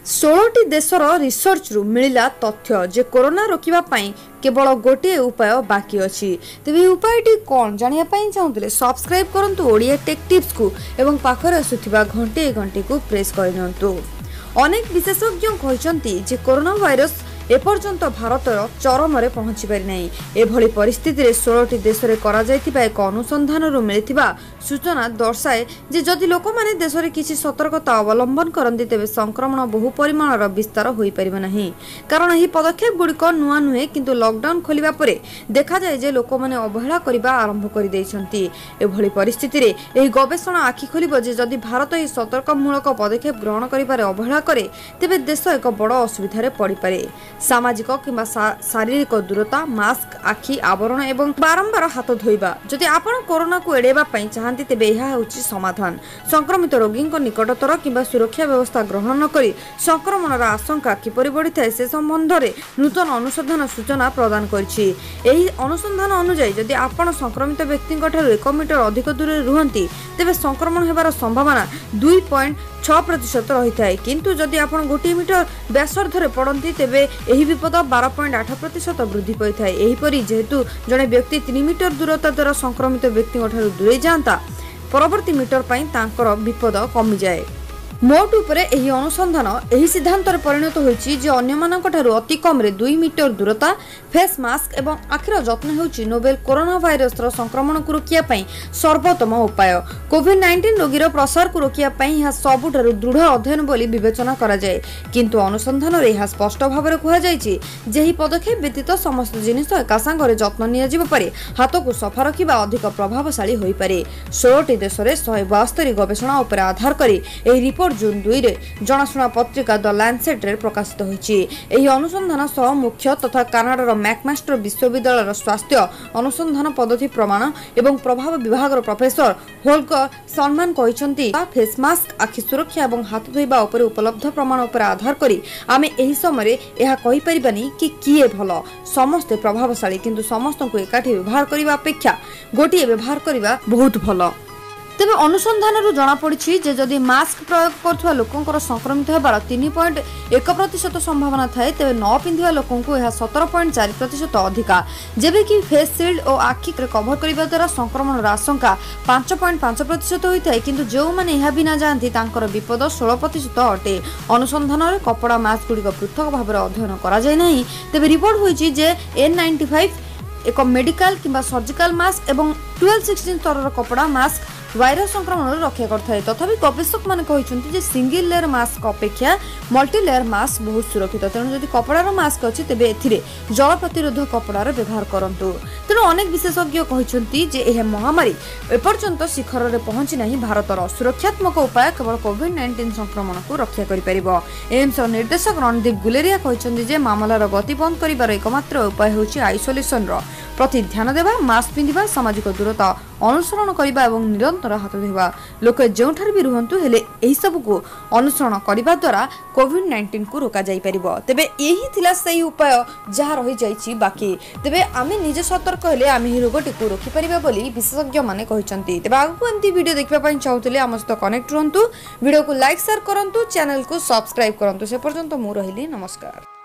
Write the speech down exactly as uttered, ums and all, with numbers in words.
षोलटी देशर रिसर्च रु मिला तथ्य जे कोरोना रोकवा केवल गोटे उपाय बाकी अच्छी तेज उपायटी कौन जानापी चाहूले सब्सक्राइब करूँ ओडिया टेक टिप्स को एवं पाखर आसुवा घंटे घंटे को प्रेस करनियंतु। अनेक विशेषज्ञ कहते जे कोरोना वायरस एपर्यंत भारतर चरम रे पहुंची पारि नाही। एभली परिस्थिति रे षोलटी देश रे करा जायतिबा एक अनुसंधान रु मिलिथिबा सूचना दर्शाए जे जदि लोक माने देश रे किछि सतर्कता अवलंबन करन्ति तेबे संक्रमण बहु परिमाण रो विस्तार होई परिबा नाही। कारण एही पदक्षेप गुडिक नुआ नुहे किंतु लॉकडाउन खोलिबा परे देखा जाय जे लोक माने अवहेला करिबा आरंभ करि दैछन्ति। एभली परिस्थिति रे एही गवेषणा आखि खोलिबो जे जदि भारत एही सतर्कमूलक पदक्षेप ग्रहण करिबारे अवहेला करे तेबे देश एक बड़ असुविधा रे पड़ी पारे। सामाजिक किंबा शारीरिक दूरता मास्क आखि आवरण एवं बारंबार हाथ धोइबा जदि आपण कोरोना को एड़ेबा पई चाहंती तेबे एहा होची समाधान। संक्रमित रोगी निकटतर किंबा सुरक्षा व्यवस्था ग्रहण न करी संक्रमणर आशंका किपरि बढ़िथाय से संबंध में नूतन अनुसंधान सूचना प्रदान करछि। एही अनुसंधान अनुसार जदि आपण संक्रमित व्यक्ति एक मीटर अधिक दूर रुहंती तेबे संक्रमण हेबार संभावना दुई पॉइंट छह प्रतिशत रही है किंतु जदि आपण गोटे मीटर व्यासार्धरे पड़ती तेबे एही विपद बारह पॉइंट आठ प्रतिशत वृद्धि पाई था। एहीपरि जेहेतु जड़े व्यक्ति तीन मीटर दूरता द्वारा संक्रमित व्यक्ति दूरे जाता परवर्ती मीटर पर तांकर विपद कमी जाए। मोट उपरे एही अनुसंधान एही सिद्धांत परिणत होईछि जे अन्य मानक ठारू अति कम रे दुई मीटर दूरता फेस मास्क एवं आखिर जत्न होउछि नोवेल कोरोना भाइरस रो संक्रमण को रोकिया पई सर्वोत्तम उपाय। कोविड नाइंटीन रोगीर प्रसार को रोकिया पई यह सबुठारू दृढ़ अध्ययन बोली विवेचना करा जाय किंतु अनुसंधान रे यह स्पष्ट भाबरे कहै जायछि जे ही पदक्षेप व्यतीत समस्त जिनिस एका संगरे जत्न निया जिबो पारे हाथ को सफा रखिबा अधिक प्रभावशाली होई पारे। षोलटी देश रे एक सौ बास्तरी गवेषणा उपर आधार करी एही रिपोर्ट जून दुई रे जनाशुना पत्रिका द लैंसेट रे प्रकाशित होईछि। एही अनुसंधान सह मुख्य तथा कनाडार मैकमास्टर विश्वविद्यालय स्वास्थ्य अनुसंधान पद्धति प्रमाण एवं प्रभाव विभाग प्रोफेसर होल्कर सलमान कहिसंती फेस मास्क आखि सुरक्षा एवं हाथ धोइबा उपर उपलब्ध प्रमाण उपर आधार करी आमे एही समय एहा कहि परिबानी कि किए भलो समस्त प्रभावशाली किंतु समस्त को एकाठी व्यवहार करिबा अपेक्षा गोटिए व्यवहार करिबा बहुत भलो। तेबे अनुसंधान जना पड़ी जे जदि मास्क प्रयोग करुवा लोकंकर संक्रमित होबार तीन पॉइंट एक प्रतिशत संभावना थाए तेबे न पिंधिबा लोकंकु यह सतर पॉइंट चार प्रतिशत अधिका जेबे कि फेस शिल्ड और आखि कभर करबा द्वारा संक्रमण आशंका पांच पॉइंट पांच प्रतिशत होइथाय किंतु जो माने यह बिना जानती तांकर विपद सोलह प्रतिशत अटे। अनुसंधान रे कपड़ा मास्क गुडी पृथक भाव अध्ययन करा जाय नाही तेबे रिपोर्ट होईछि जे एन नाइंटी फाइव एक मेडिकल किंबा सर्जिकल मास्क एवं ट्वेल्व सिक्सटीन स्तर कपड़ा मास्क वायरस संक्रमण रक्षा करथाय। तथापि गवेषक माने कहिसंती जे सिंगल लेयर मास्क अपेक्षा मल्टी लेयर मास्क बहुत सुरक्षित तेणु जदि कपड़ार मास्क अछि तेबे एथिरे जल प्रतिरोधक कपड़ार व्यवहार करंतु। तेणु अनेक विशेषज्ञ कहिसंती जे एह महामारी एपर्यंत शिखर रे पहुंची नाही भारतर सुरक्षात्मक उपाय केवल कोविड नाइंटीन संक्रमण को रक्षा करि परिबो। एम्स निर्देशक रणदीप गुलेरिया कहिसंती जे मामलार गति बंद करिवार एकमात्र उपाय होछि आइसोलेशन रो प्रति ध्यान देबा मास्क पिंधिबा सामाजिक दूरता अनुसरण करिबा एवं निरंतर हाथ धोइबा। लोक जोठार भी रुहंतु हेले एही सब को अनुसरण करिबा द्वारा कोविड नाइंटीन को रोका जाई परिबो। तेबे एही थिला सही उपाय जहा रहि जाईछि बाकी तेबे आमे निजे सतर्क हेले आमे ही रोगटी को रोकि परिबा बोली विशेषज्ञ माने कहिसंती। तेबे आगु एमती वीडियो देखबा पई चाहूतले हम सहित कनेक्ट रहंतु वीडियो को लाइक शेयर करंतु चैनल को सब्सक्राइब करंतु से पर्यंत मु रहिली नमस्कार।